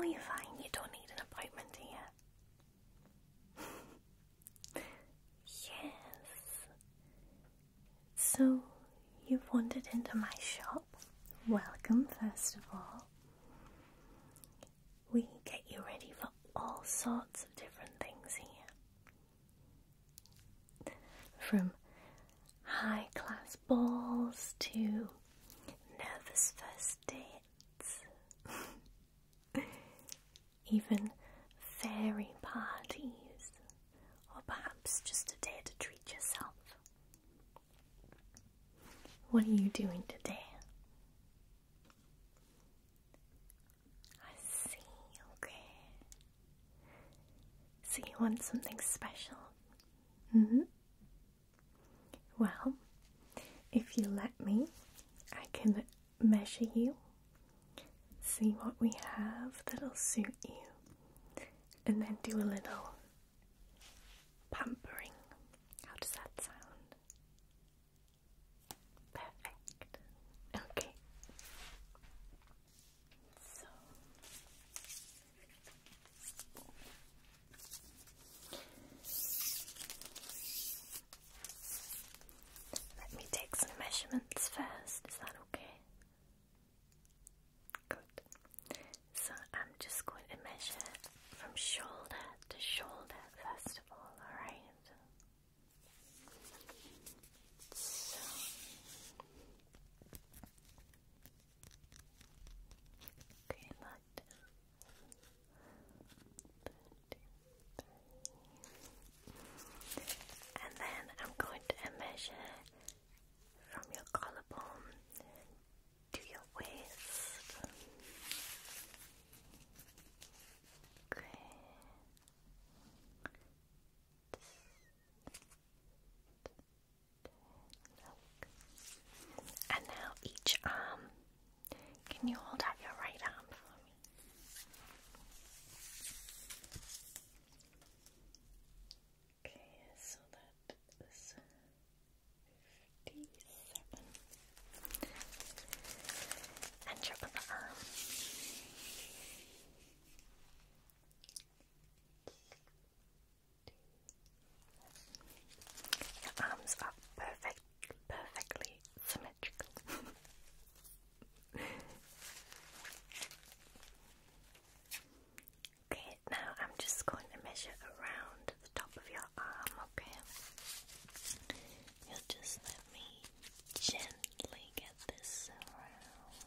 you're fine. You don't need an appointment here. Yes. So, you've wandered into my shop. Welcome, first of all. We get you ready for all sorts of different things here. From high-class balls to nervous first dates. Even fairy parties, or perhaps just a day to treat yourself. What are you doing today? I see, okay. So you want something special? Well, if you let me, I can measure you, see what we have that'll suit you, and then do a little pampering. How does that sound? Perfect. Okay. So, let me take some measurements first. Is that okay? Good. So I'm just going to measure from shoulder to shoulder first of all, alright? So okay, like and then I'm going to measure from your collarbone to your waist. Okay. And now each arm. Can you hold out your right arm for me? Okay, so that is 57. And your other arm. Your arms are perfectly symmetrical. Okay, now I'm just going to measure around the top of your arm, okay? You'll just let me gently get this around.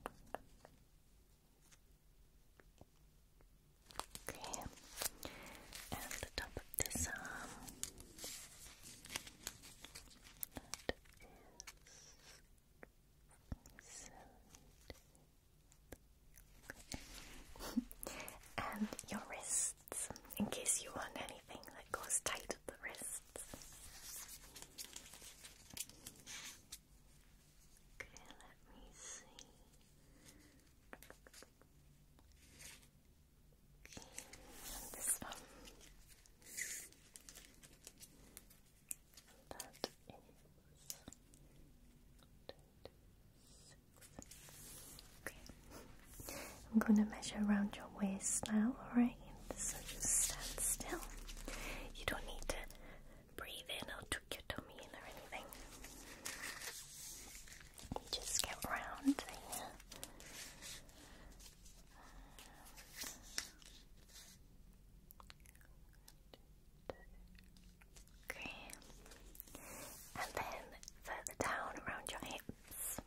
Okay, and the top of this arm. And your wrists, in case you want anything that goes tight at the wrists. Okay, let me see. And this one. That is okay. I'm going to measure around your waist now, alright? So just stand still. You don't need to breathe in or tuck your tummy in or anything. Just get round here. Okay. And then further down around your hips.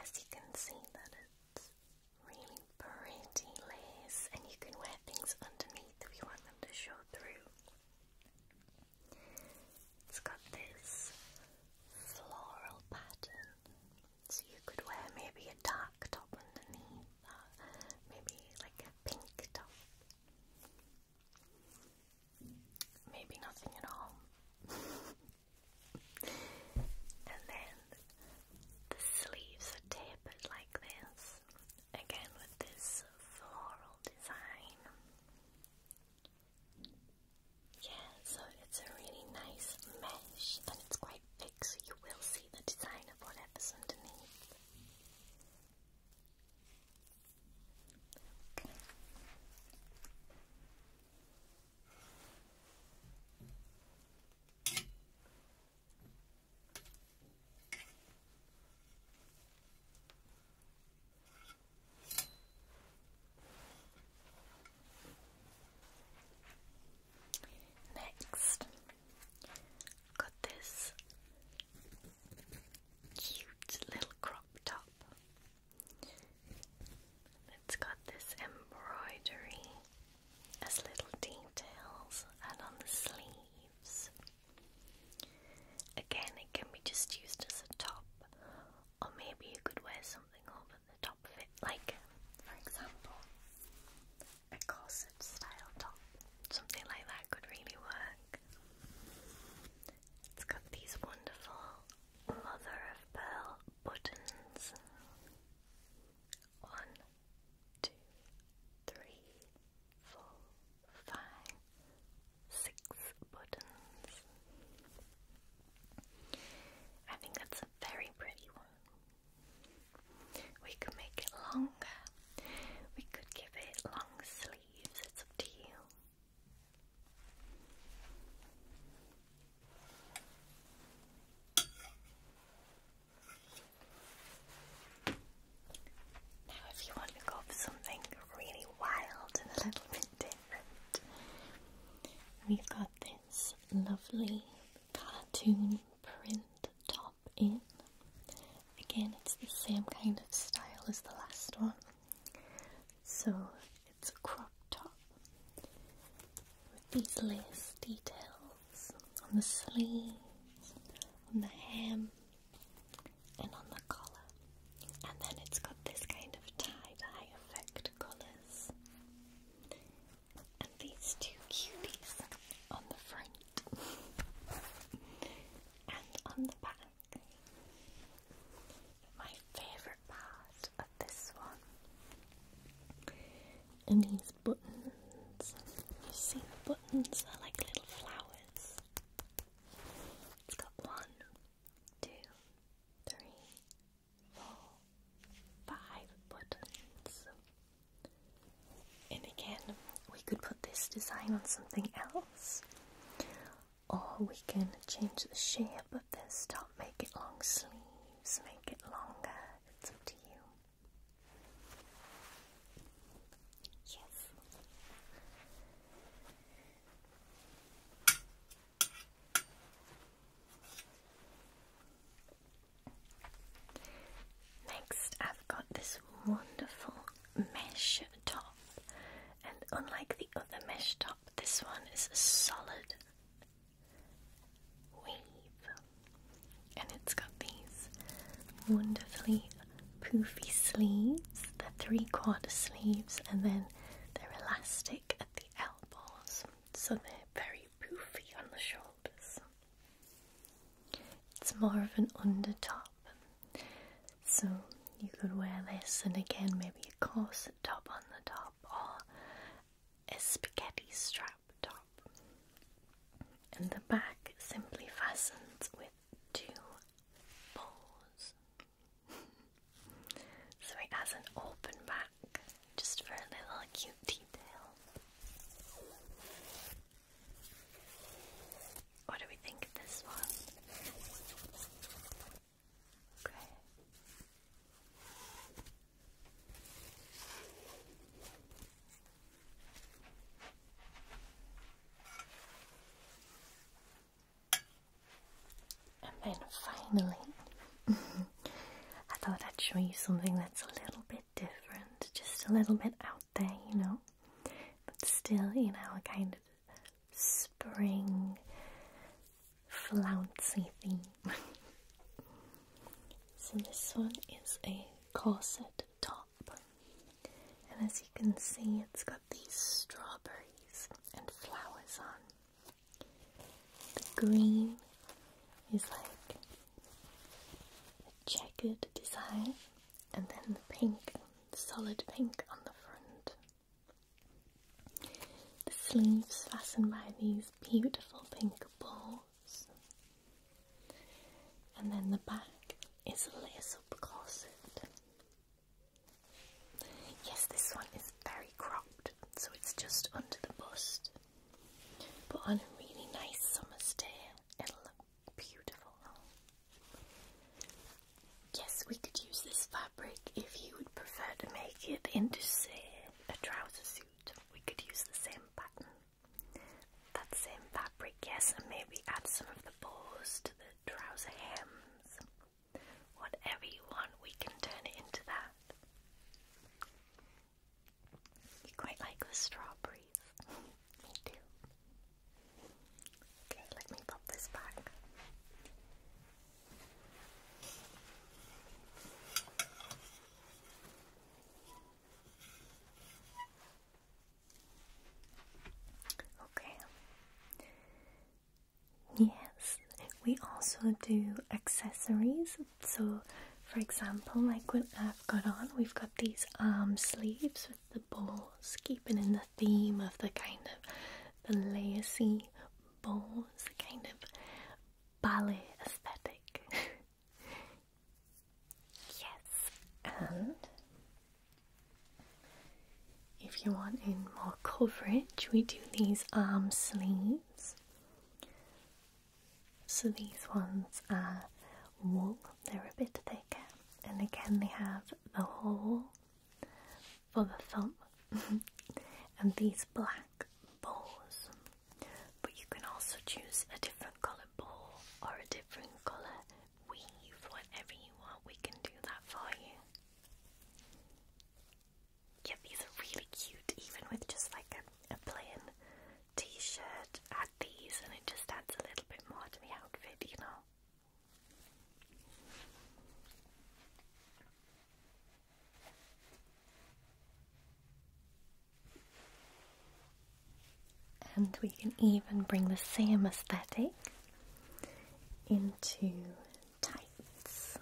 as you can see that it's really pretty lace, and you can wear things underneath if you want them to show through. It's got this floral pattern, so you could wear maybe a dark top underneath, maybe like a pink top, maybe nothing at all. And then the sleeves are tapered like this, again with this floral design. Yeah, so it's a really nice mesh, and it's quite thick, so you will see the design of whatever's underneath. Okay. Next, got this cute little crop top. It's got this embroidery as little details, and on the sleeves. Again, it can be just used as a top, or maybe you could wear something over the top of it, like, for example, a corset style top. Something like that could really work. It's got these wonderful mother of pearl buttons. 1, 2, 3, 4, 5, 6 buttons. I think that's a very pretty one. We could make it longer. We could give it long sleeves. It's up to you. Now, if you want to go for something really wild and a little bit different, we've got this lovely cartoon print top in. Again, it's the same kind of style as the last one. So it's a crop top with these lace details on the sleeves, on the hem, and on the collar. And then it's got this kind of tie-dye effect colours. And these two cuties on the front and on the back. My favourite part of this one and these buttons. You see the buttons? They're like little flowers. It's got 1, 2, 3, 4, 5 buttons. And again, we could put this design on something else, or we can change the shape of this top, make it long sleeves, make it longer. It's up to you. Yes. Next, I've got this wonderful mesh top, and unlike the other mesh top, this one is a solid weave, and it's got these wonderfully poofy sleeves. They're 3/4 sleeves, and then they're elastic at the elbows, so they're very poofy on the shoulders. It's more of an undertop, so you could wear this and again maybe a corset top on the top, or a spaghetti strap top. And the back simply fastens with 2 bows. So it has an open back, just for a little cute detail. What do we think of this one? Okay. And then finally, I thought I'd show you something that's a little bit different, just a little bit out there, you know, but still in our kind of spring flouncy theme. So this one is a corset top, and as you can see, it's got these strawberries and flowers on. The green is like a checkered design, and then the pink, solid pink on the front. The sleeves fastened by these beautiful pink bows, and then the back is a lace-up corset. Yes, this one is very cropped, so it's just under the bust, but on a really nice summer's day, it'll look beautiful. Yes, we could use this fabric if you would prefer to make it into, say, a trouser suit. We could use the same pattern, that same fabric, yes, and maybe add some of the bows to the trouser hems. Whatever you want, we can turn it into that. You quite like the strawberries. Me too. Okay, let me pop this back. Okay. Yes, we also do accessories. So, for example, like what I've got on, we've got these arm sleeves with the bows, keeping in the theme of the kind of the lacy bows, the kind of ballet aesthetic. Yes, and if you want in more coverage, we do these arm sleeves. So these ones are wool, they're a bit thicker, and again they have the hole for the thumb and these black bows, but you can also choose a different colour bow or a different colour weave, whatever you want, we can do that for you. Yeah, these are really cute, even with just like a plain t-shirt. Add these and it just adds a little bit more to the outfit, you know. And we can even bring the same aesthetic into tights.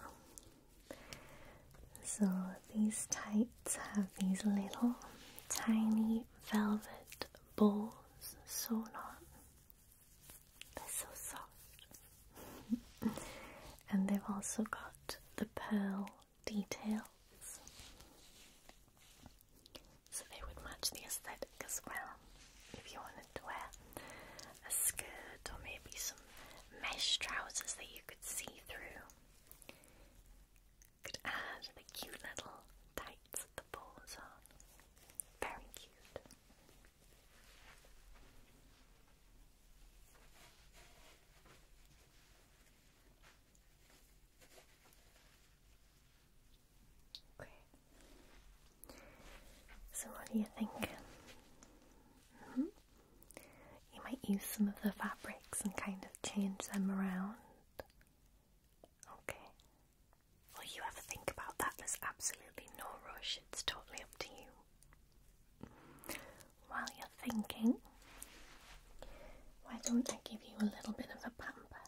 So these tights have these little tiny velvet bows sewn on. They're so soft. And they've also got the pearl details, so they would match the aesthetic as well. If you wanted to wear a skirt or maybe some mesh trousers that you could see through, could add the cute little tights with the bows on. Very cute. Okay. So what do you think? You might use some of the fabrics and kind of change them around. Okay. Well, you have to think about that. There's absolutely no rush. It's totally up to you. While you're thinking, why don't I give you a little bit of a pamper?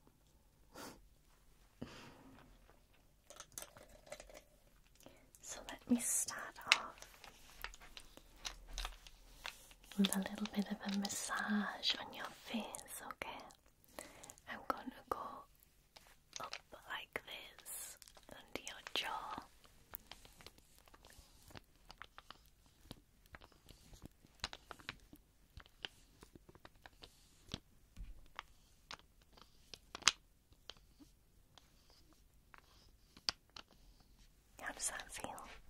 So let me start off with a little bit of a massage on your face, okay? I'm going to go up like this under your jaw. How does that feel?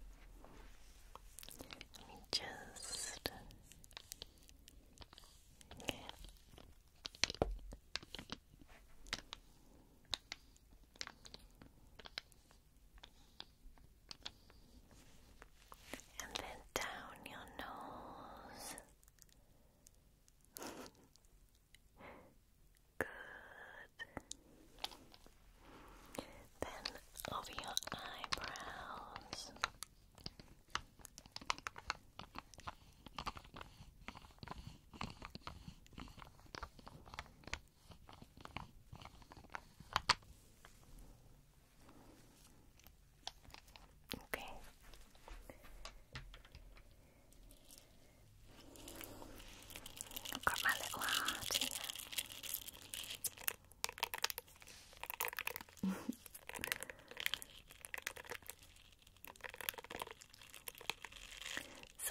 Let me just... Okay.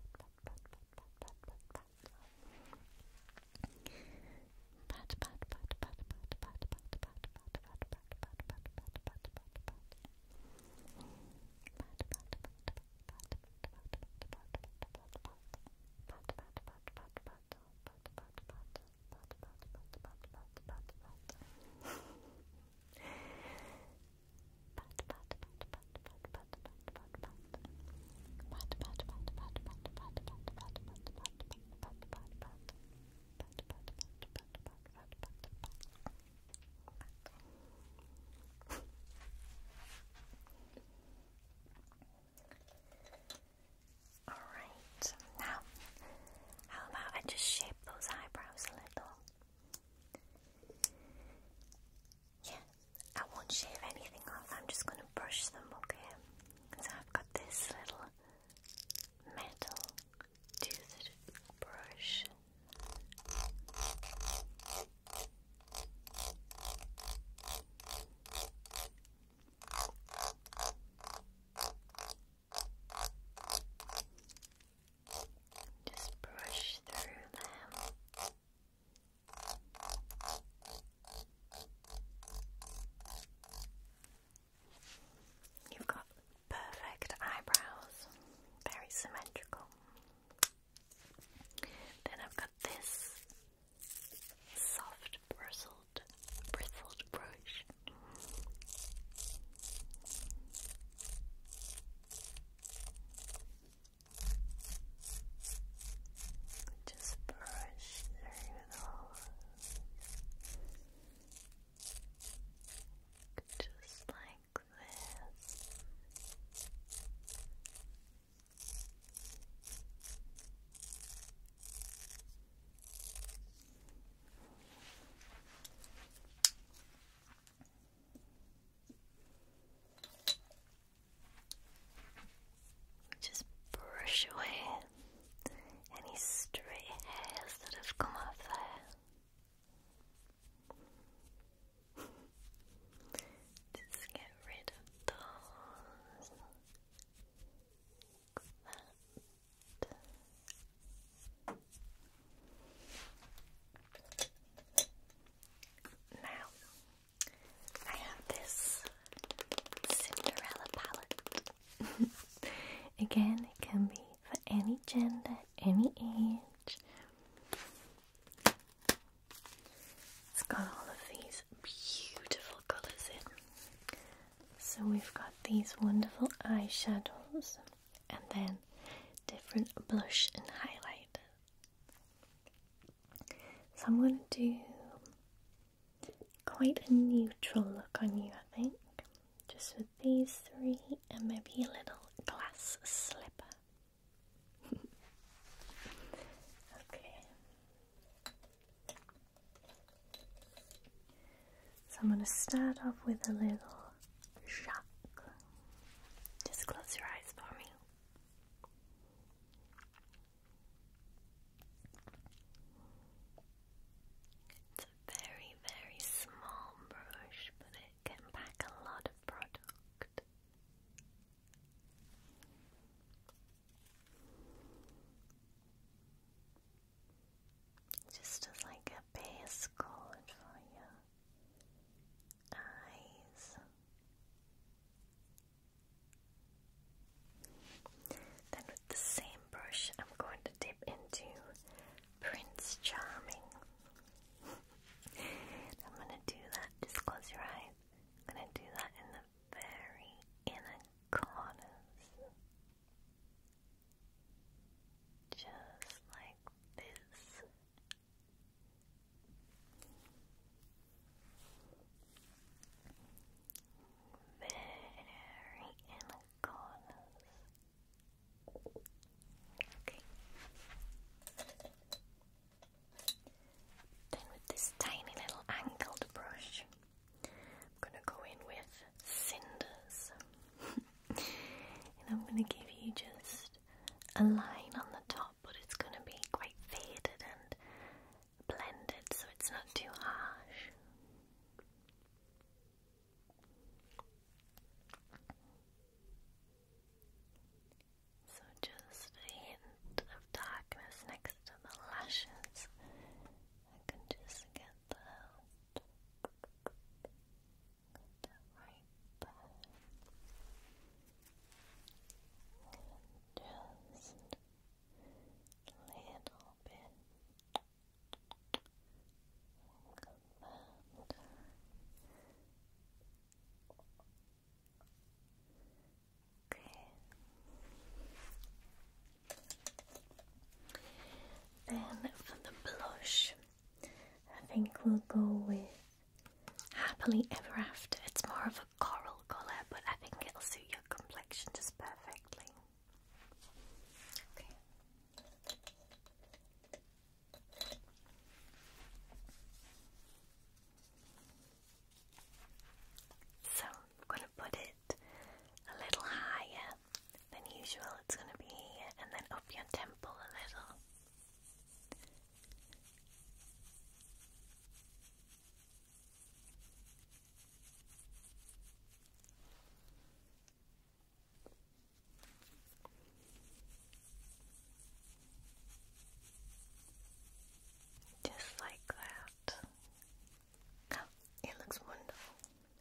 Alright, now how about I just shape those eyebrows a little? Yeah, I won't shave anything off, I'm just going to brush them, okay? So I've got this little metal toothed brush. Just brush through them. You've got perfect eyebrows, very symmetrical. Then I've got this soft bristled brush. Just brush through those. Just like this. Just brush away any stray hairs that have come off there. Just get rid of those. Now, I have this Cinderella palette. Again, it can be for any gender, any age. got all of these beautiful colours in. So we've got these wonderful eyeshadows and then different blush and highlight. So I'm going to do quite a neutral look on you, I think. Just with these three and maybe a little glass slipper. Okay. So I'm going to start off with a little shock. Just close your eyes for me. It's a very, very small brush, but it can pack a lot of product. Just as like a base coat for your eyes. Then with the same brush, I'm going to dip into Prince Charming. I'm going to do that, just close your eyes. I'm going to do that in the very inner corners. Just like this. Very inner corners. Okay. Then with this tiny little angled brush, I'm going to go in with Cinders. And I'm going to give you just a line on the top, but it's going to be quite faded and blended, so it's not too harsh. So just a hint of darkness next to the lashes. I can just get that right there. And just a little bit like that. Okay. Then for the blush, I think we'll go with Happily Ever After. It's more of a coral colour, but I think it'll suit your complexion just perfectly. Okay. So I'm going to put it a little higher than usual. It's going to be here and then up your temple a little. Just like that. Oh, it looks wonderful.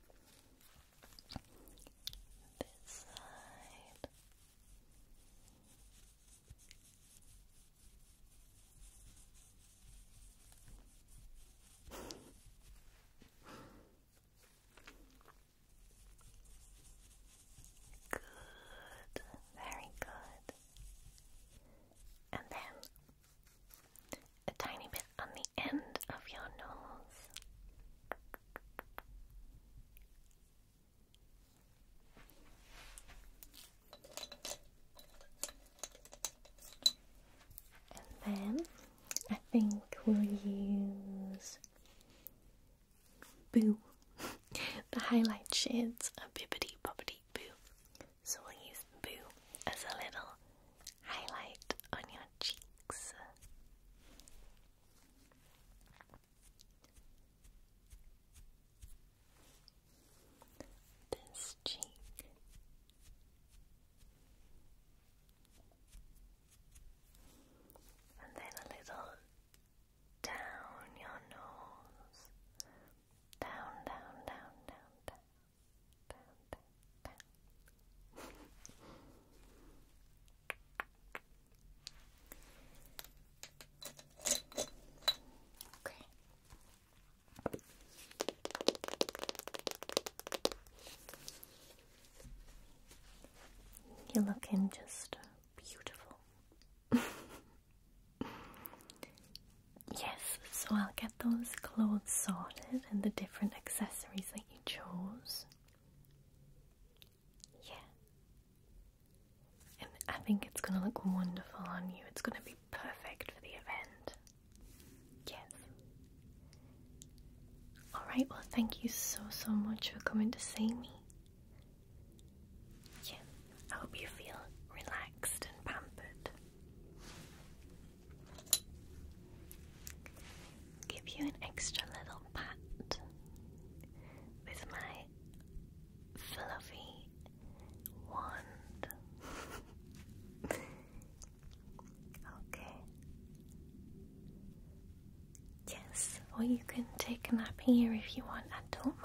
This side. Good, very good. And then a tiny bit on the end of your nose. And then I think we'll use Boo. The highlight shades are Bibbidi Bobbidi Boo. So we'll use Boo as a little highlight on your cheeks. This cheek. And then a little down your nose. Down, down, down, down, down, down, down. looking just beautiful. Yes, so I'll get those clothes sorted and the different accessories that you chose. Yeah. And I think it's going to look wonderful on you. It's going to be perfect for the event. Yes. Alright, well, thank you so much for coming to see me. Yeah, I hope you feel relaxed and pampered. Give you an extra little pat with my fluffy wand. Okay. Yes, or you can take a nap here if you want. I don't